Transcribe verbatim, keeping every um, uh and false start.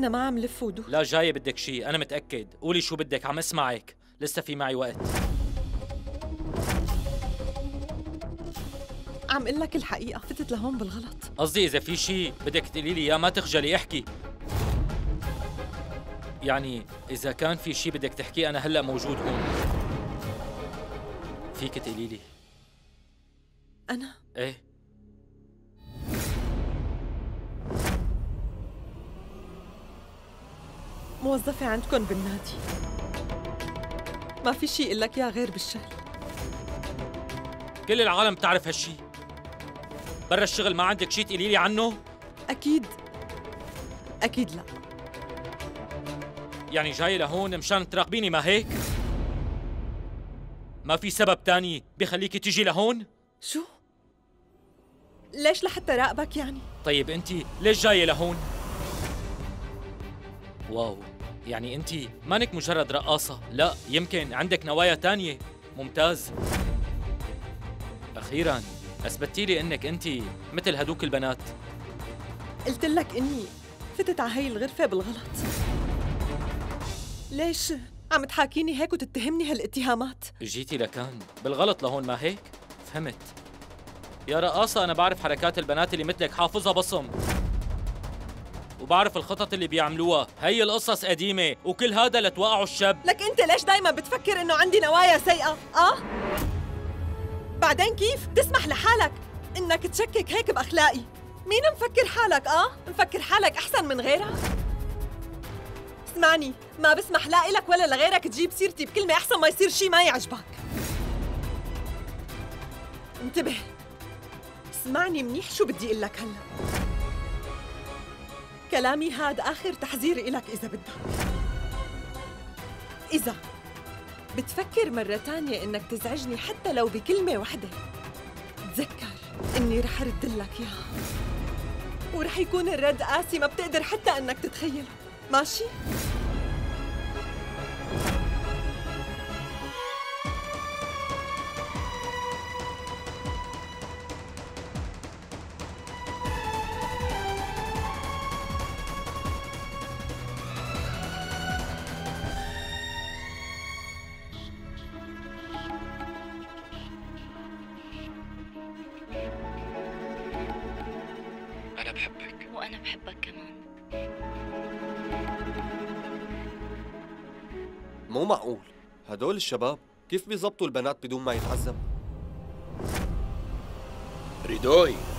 أنا ما عم لف ودور. لا جاي بدك شيء، أنا متأكد. قولي شو بدك، عم اسمعك، لسه في معي وقت. عم قل لك الحقيقة، فتت لهون بالغلط. قصدي إذا في شيء بدك تقولي لي إياه ما تخجلي احكي. يعني إذا كان في شيء بدك تحكيه أنا هلأ موجود هون. فيك تقولي لي. أنا؟ إيه. موظفة عندكم بالنادي، ما في شيء إقول لك إياه غير بالشغل. كل العالم بتعرف هالشي. برا الشغل ما عندك شيء تقولي لي عنه؟ أكيد أكيد لا. يعني جاي لهون مشان تراقبيني ما هيك؟ ما في سبب تاني بخليكي تجي لهون؟ شو؟ ليش لحتى راقبك يعني؟ طيب انت ليش جاية لهون؟ واو، يعني انت مانك مجرد رقاصة، لا يمكن عندك نوايا تانية. ممتاز. أخيراً أثبتي لي إنك أنت مثل هدوك البنات. قلت لك إني فتت على هي الغرفة بالغلط. ليش عم تحاكيني هيك وتتهمني هالاتهامات؟ جيتي لكان بالغلط لهون ما هيك؟ فهمت. يا رقاصة أنا بعرف حركات البنات اللي مثلك حافظها بصم، وبعرف الخطط اللي بيعملوها. هي القصص قديمة وكل هذا لتوقعوا الشاب. لك أنت ليش دايما بتفكر إنه عندي نوايا سيئة؟ آه؟ بعدين كيف تسمح لحالك إنك تشكك هيك بأخلاقي؟ مين مفكر حالك؟ آه؟ مفكر حالك أحسن من غيرك؟ اسمعني، ما بسمح لا إلك ولا لغيرك تجيب سيرتي بكلمة أحسن ما يصير شي ما يعجبك. انتبه، اسمعني منيح شو بدي أقول لك هلا. كلامي هاد آخر تحذير إلك إذا بدك. إذا بتفكر مرة تانية إنك تزعجني حتى لو بكلمة وحدة، تذكر إني رح أرد لك إياها، ورح يكون الرد قاسي ما بتقدر حتى إنك تتخيله. ماشي؟ أنا بحبك. وأنا بحبك كمان. مو معقول، هدول الشباب كيف بيزبطوا البنات بدون ما يتعذب؟ ريدوي